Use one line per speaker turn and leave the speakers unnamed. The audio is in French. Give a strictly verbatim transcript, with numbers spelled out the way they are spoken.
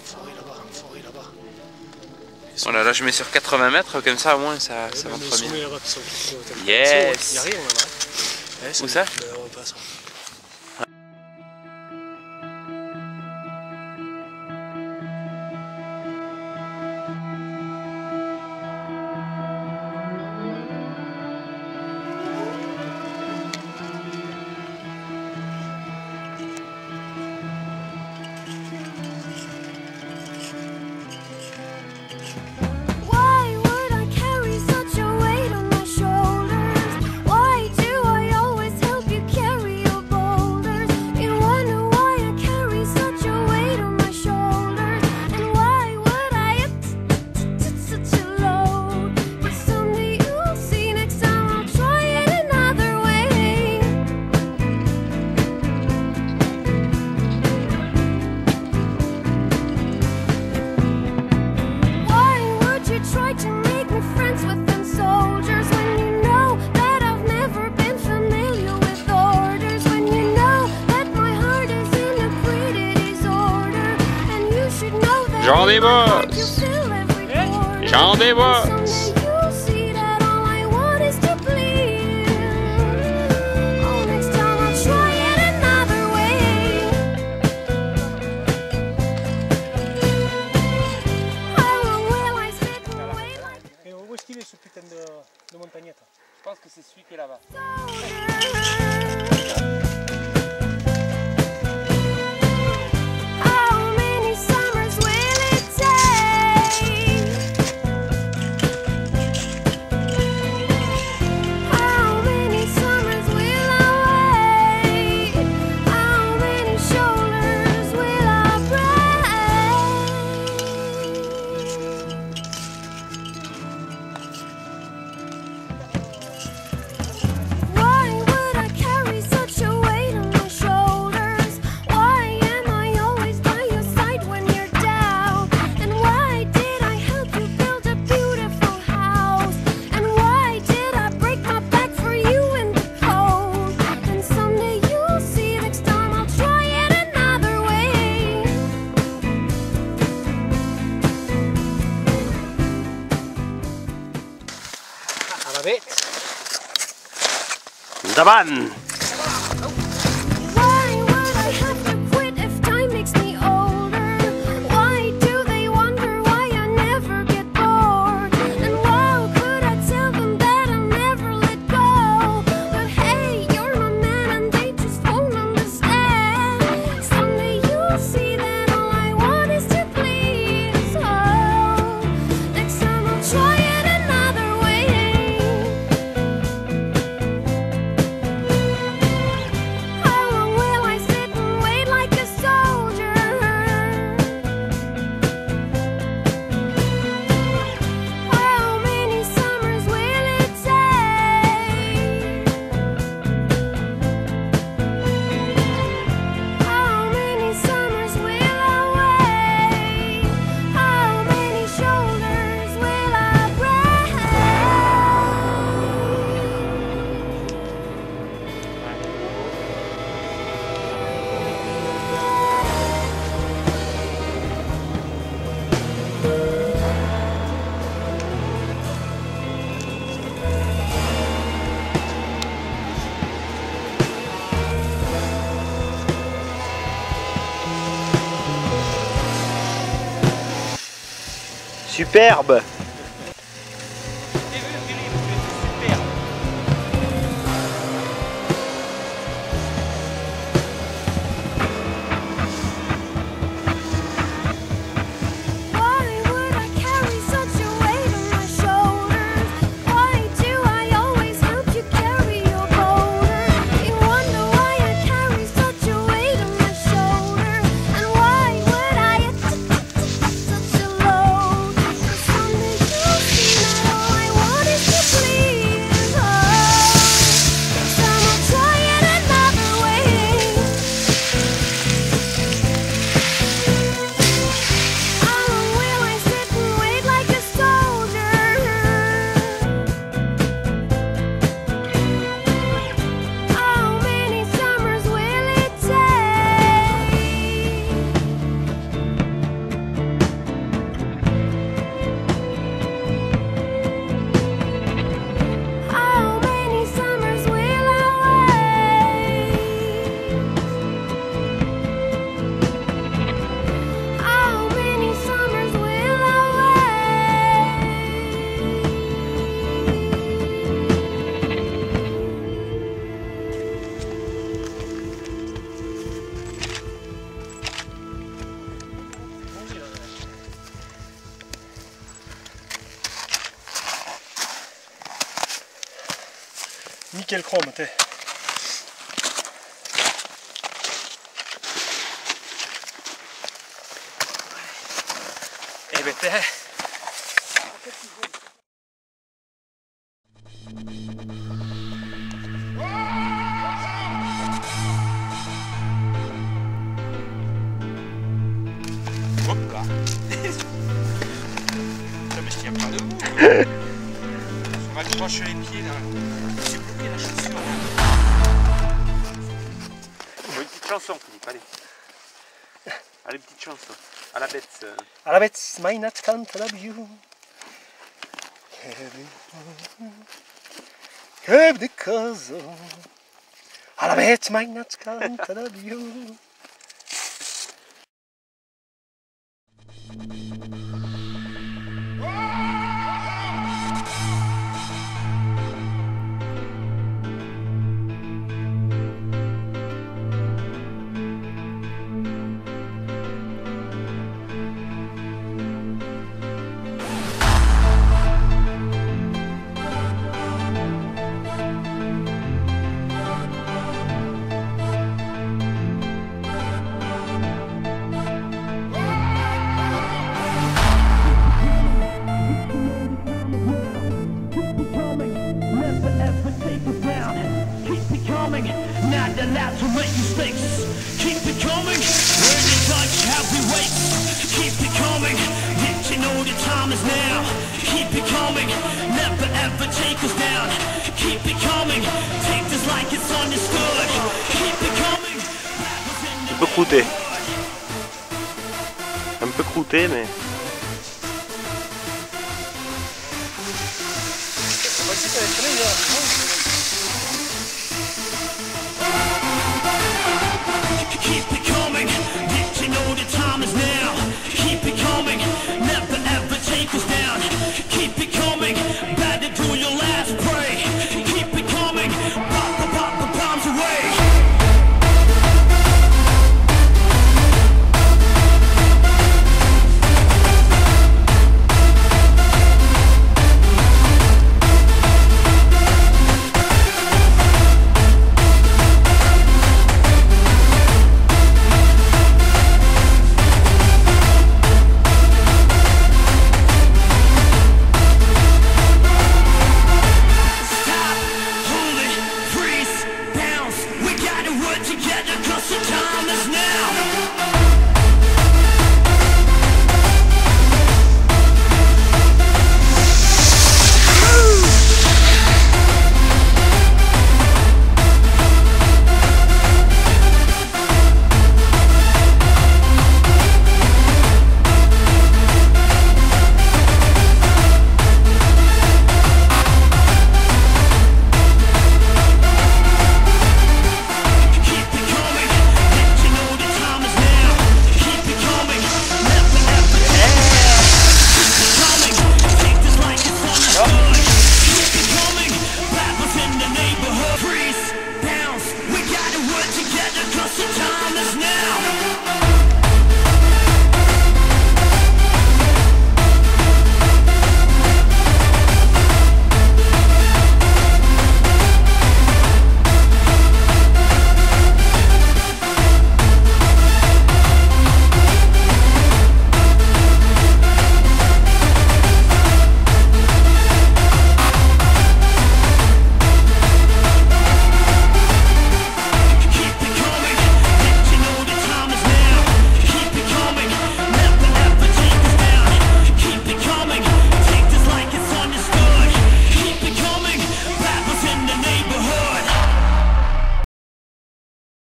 forêt là-bas, en forêt là-bas.
Voilà, là je mets sur quatre-vingts mètres, comme ça au moins ça, ouais, ça va très bien.
Là-bas, qui sont, qui sont,
Yes.
il n'y a rien là-bas. Ouais,
où ça?
Ben, on passe.
J'en débosse! J'en débosse!
Et où est-ce qu'il est ce putain de, de montagnette?
Je pense que c'est celui qui est là-bas. Daban!
Superbe!
Someday
piquer le chrome, t'es. Eh ben t'es.
Hop là. Ça me tient pas debout. On m'accroche les pieds là. J'ai coupé la chaussure. Une petite chanson, Philippe, allez. Allez, petite chanson. À la bête.
Alla vet mai natt canta la biu. Che di cosa? Alla vet mai natt canta la biu.
Not allowed to make mistakes. Keep it coming. When you touch, how we wait. Keep it coming. Yet you know the time is now. Keep it coming. Never ever take us down. Keep it coming. Take this like it's understood. Keep it coming.
Un peu croûté. Un peu croûté, mais...
Keep it